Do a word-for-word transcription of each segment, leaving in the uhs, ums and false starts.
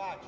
Bate.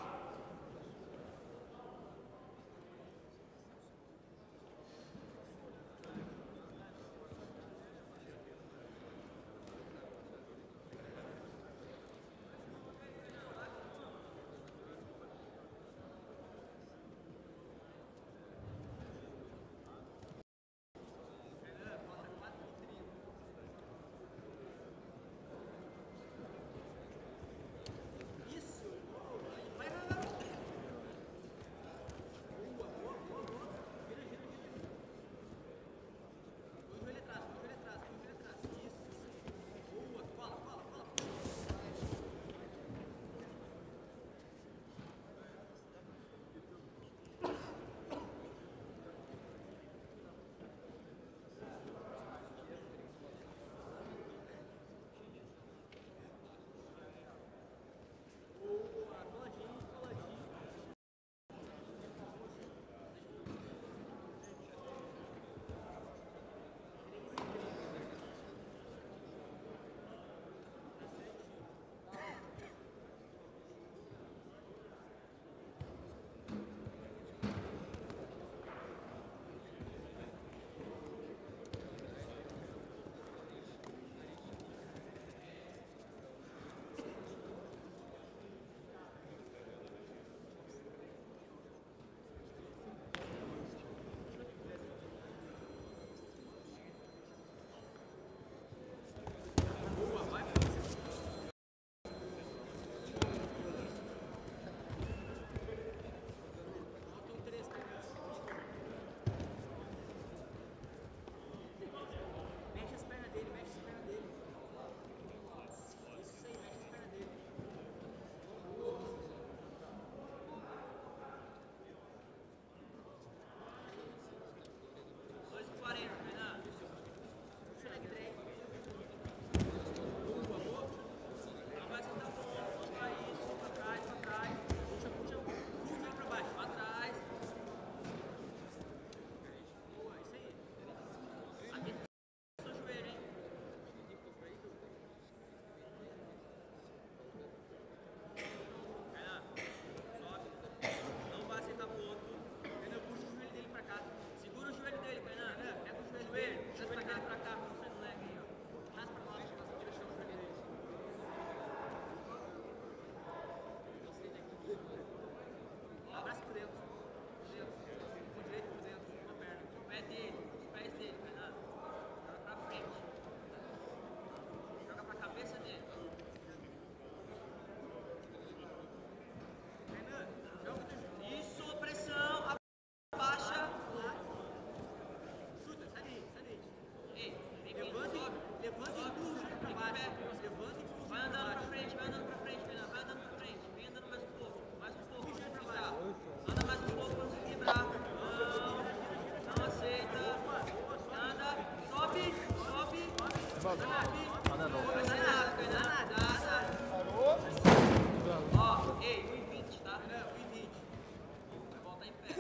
Ó, ei, um e vinte, tá? um e vinte. Vai voltar em pé.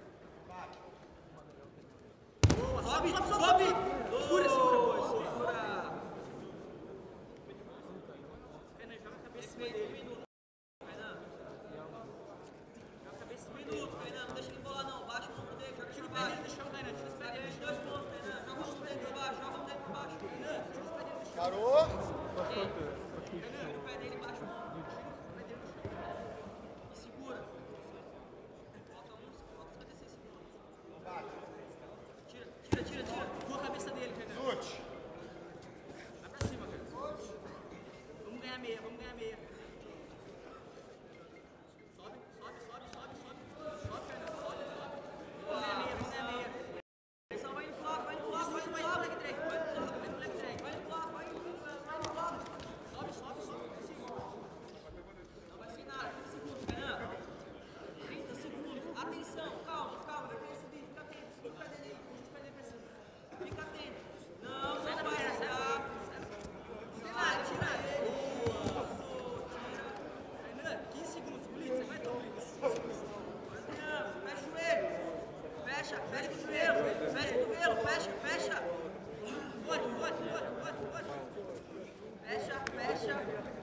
Sobe, sobe, sobe! Segura, segura, boa, segura! Renan, joga a cabeça em cima dele. Renan. Joga a cabeça em cima dele. Renan, não deixa ele embolar não. Baixa o ombro dele, joga tira o pé dele, deixa o Renan, tira os pés dele de dois pontos, Renan. Joga o ombro dele pra baixo, joga o ombro dele pra baixo. Renan, tira os pés dele do chão. Parou? Renan, tira o pé dele embaixo. Tira o pé dele do chão. E segura. Falta uns, falta cinquenta e seis segundos. Tira, tira, tira, tira. Empurra a cabeça dele, Renan. Chute. Vai pra cima, cara. Vamos ganhar meia, vamos ganhar meia. Sobe, sobe, sobe, sobe, sobe. Sobe, Renan, sobe, sobe. Vamos ganhar meia, vamos ganhar meia. Atenção, vai no bloco, vai no bloco, vai no bloco, leg drag, vai no bloco, vai no leg drag, vai no bloco, vai no bloco, vai no bloco. Sobe, sobe, sobe, não vai ser nada, trinta segundos, Renan. trinta segundos, atenção, calma, calma, vai ter que subir, fica atento, segura o pé dele aí, puxa o pé dele pra cima. Fica atento. Não, não vai arrasar. Tira, tira ele. Renan, quinze segundos, Blitz, você aguenta o Blitz. Renan, fecha o joelho. Fecha, fecha o joelho. Fecha o cotovelo, fecha, fecha. Pode, pode, pode, pode, pode. Fecha, fecha.